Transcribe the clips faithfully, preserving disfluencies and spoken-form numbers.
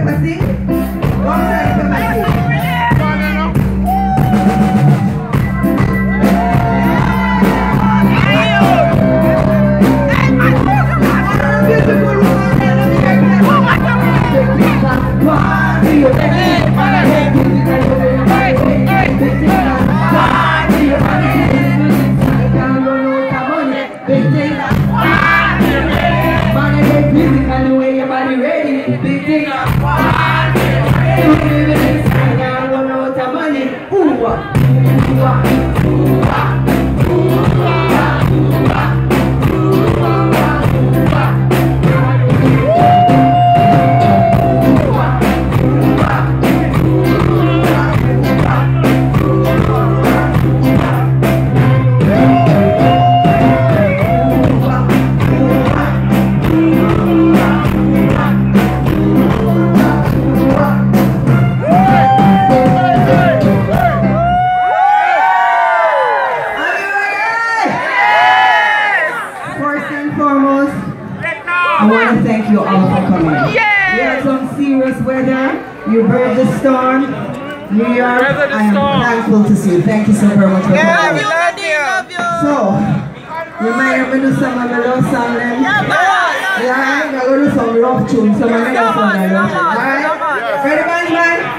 empathy. One time empathy. New York, I am thankful to see you. Thank you so very much for coming. Yeah, we love you. So, remind me to do some of my love song then. Yeah, I'm going to do some rough tunes. Some of my love song I love. Alright? Ready, man, man?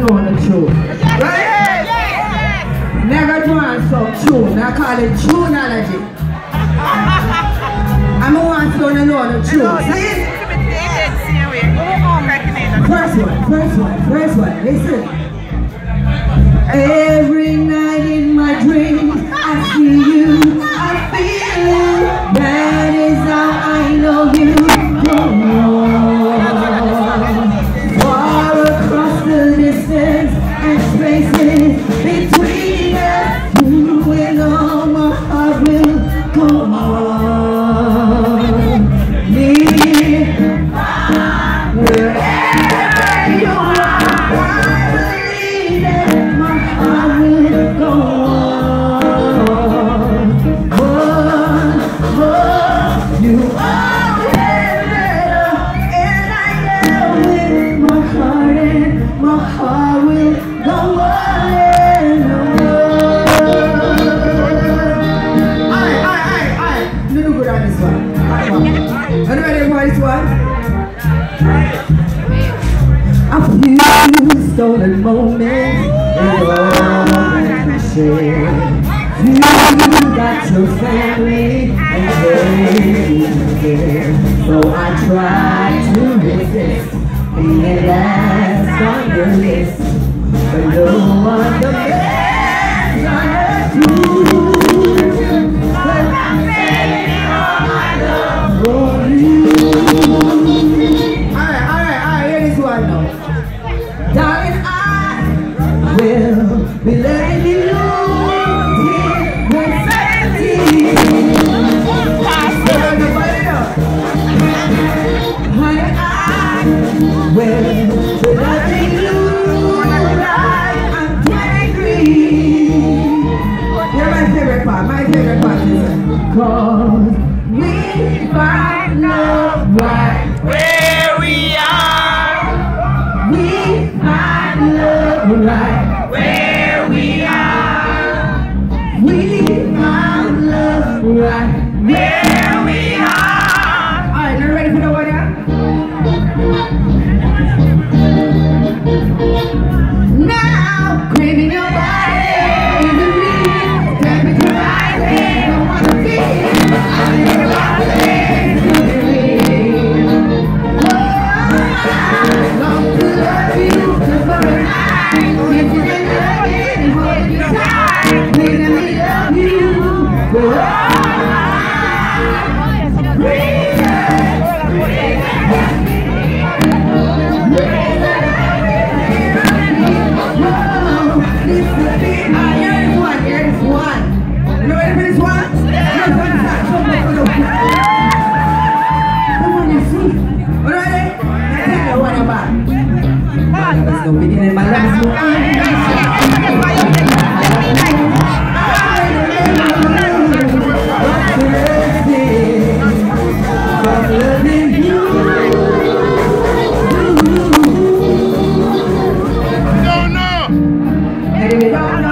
know the truth. Right? Never do want some tune. I call it tuneology. I'm the one to know the truth. See? First one, first one, first one. Listen. Every night in my dreams, I see you, I feel you. That is how I know you. Go on. Far across the distance and spaces between us, you will know my heart will go on. Near, wherever you are, go on, oh, oh, you are better, and I know it. My heart and my heart will go on and on. Alright, alright, alright, little good on this one. Are you ready for this one? A few stolen moments. You got your family and baby, so I try to resist being last on your list, but no one the best on earth. But I'm saving all my love for you. Alright, alright, alright, hear this one now. Darling, I will be letting you know. Well, without you, right, I'm twenty-three. You're my favorite part, my favorite part is cause we find love right where we are. We find love right where we are. We find love right where we are. Alright, you ready for the one now? Now, craving your body, in the real, temperature rising, don't wanna feel, I'm in your body, to be real. Oh, I long to love you, just for a night, kiss you and love you, and hold you tight, when I love you, oh, no beginning, my love is no loving you. No, no. Anyway, no, no,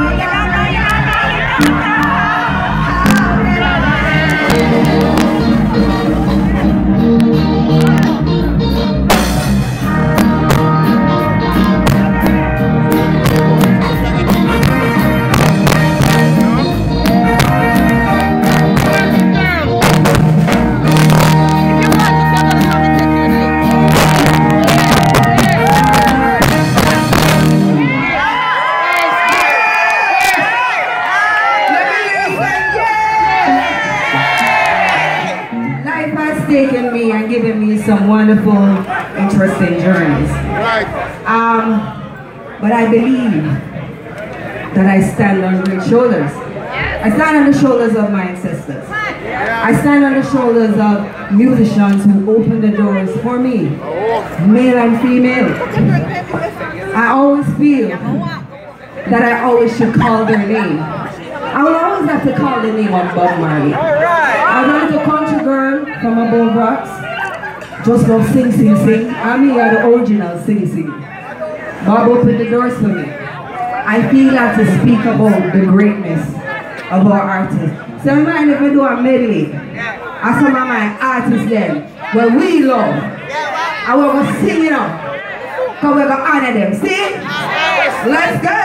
taken me and given me some wonderful, interesting journeys. Right. Um, but I believe that I stand on great shoulders. I stand on the shoulders of my ancestors. I stand on the shoulders of musicians who opened the doors for me, male and female. I always feel that I always should call their name. I will always have to call the name of Bob Marley. I was a little country girl from above rocks. Just love sing, sing, sing. I'm here the original sing, sing. Bob opened the doors for me. I feel I have to speak about the greatness of our artists. So I mind if we do a medley. And some of my artists then, well we love. And we're going to sing it up. Because we're going to honor them. See? Let's go!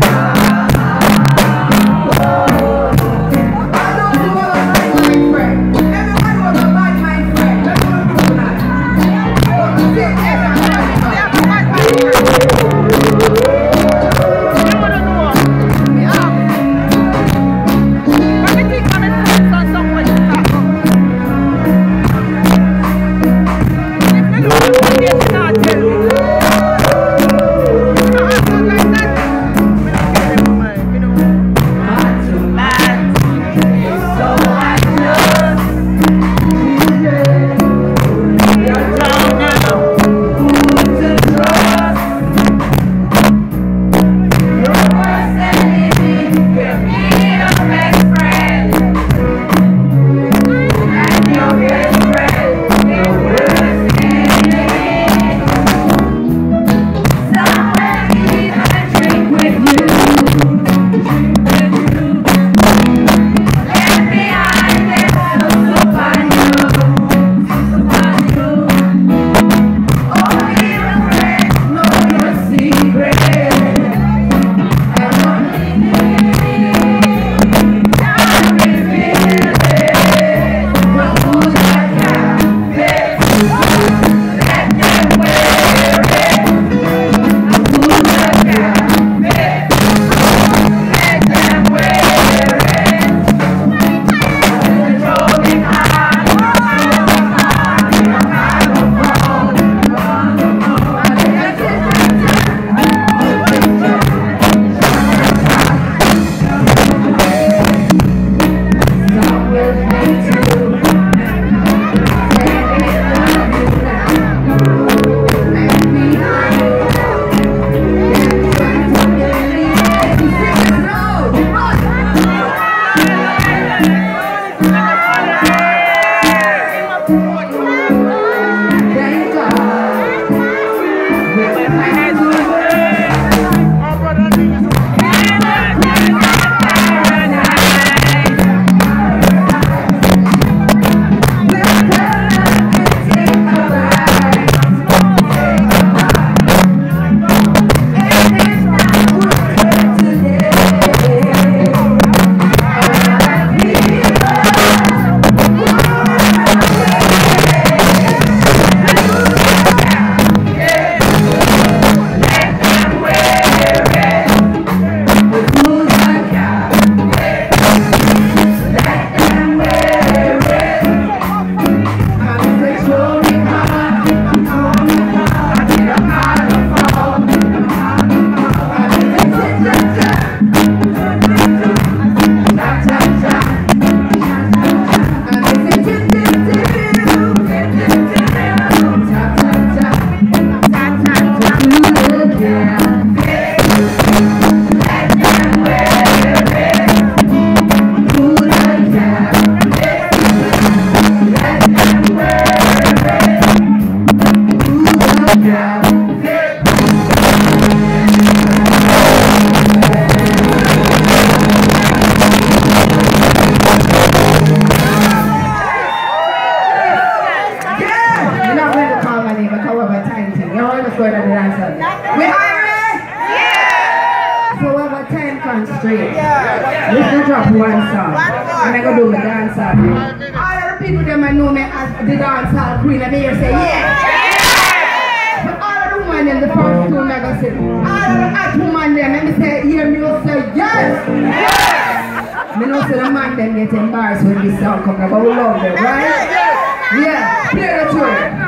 Friend. Straight. Yeah. Let's go drop one song. And I go do my dance song. All of the people them I know me as the dance hall queen, and they say yeah. Yeah. But all of the women in the first two I go say, all of the hot women them, and me say, hear me say yes. Yes. Me know say the man them get embarrassed when this song comes, but we love them, right? Yeah. Play the tune.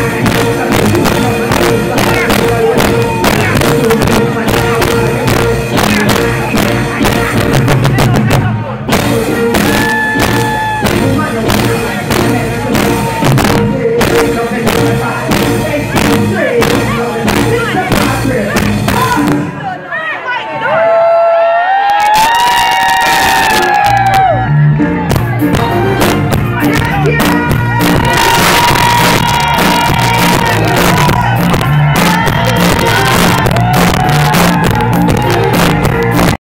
Thank you.